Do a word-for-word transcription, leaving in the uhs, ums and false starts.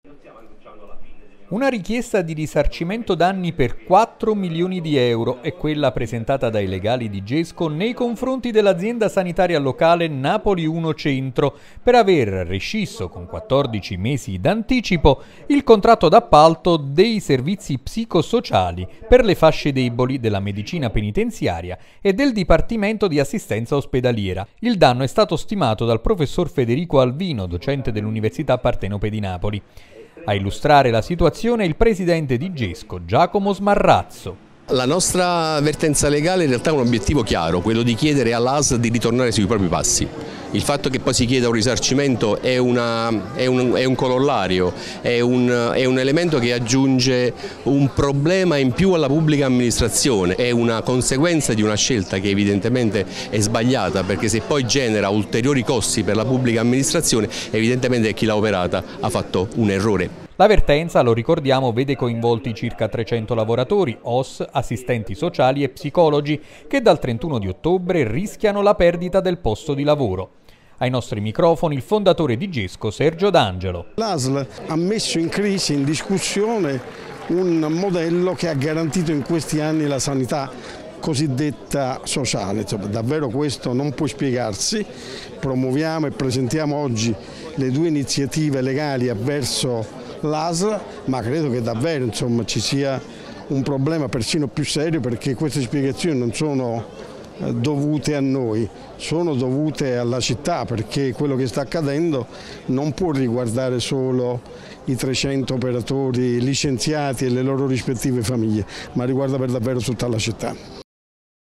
Una richiesta di risarcimento danni per quattro milioni di euro è quella presentata dai legali di Gesco nei confronti dell'azienda sanitaria locale Napoli uno Centro per aver rescisso con quattordici mesi d'anticipo il contratto d'appalto dei servizi psicosociali per le fasce deboli della medicina penitenziaria e del Dipartimento di Assistenza Ospedaliera. Il danno è stato stimato dal professor Federico Alvino, docente dell'Università Partenope di Napoli. A illustrare la situazione il presidente di Gesco, Giacomo Smarrazzo. La nostra avvertenza legale in realtà ha un obiettivo chiaro, quello di chiedere all'A S L di ritornare sui propri passi. Il fatto che poi si chieda un risarcimento è, una, è, un, è un corollario, è un, è un elemento che aggiunge un problema in più alla pubblica amministrazione, è una conseguenza di una scelta che evidentemente è sbagliata, perché se poi genera ulteriori costi per la pubblica amministrazione evidentemente chi l'ha operata ha fatto un errore. La vertenza, lo ricordiamo, vede coinvolti circa trecento lavoratori, O S, assistenti sociali e psicologi, che dal trentuno di ottobre rischiano la perdita del posto di lavoro. Ai nostri microfoni il fondatore di Gesco, Sergio D'Angelo. L'A S L ha messo in crisi, in discussione, un modello che ha garantito in questi anni la sanità cosiddetta sociale. Insomma, davvero questo non può spiegarsi. Promuoviamo e presentiamo oggi le due iniziative legali avverso l'A S L, ma credo che davvero insomma, ci sia un problema persino più serio, perché queste spiegazioni non sono dovute a noi, sono dovute alla città, perché quello che sta accadendo non può riguardare solo i trecento operatori licenziati e le loro rispettive famiglie, ma riguarda per davvero tutta la città.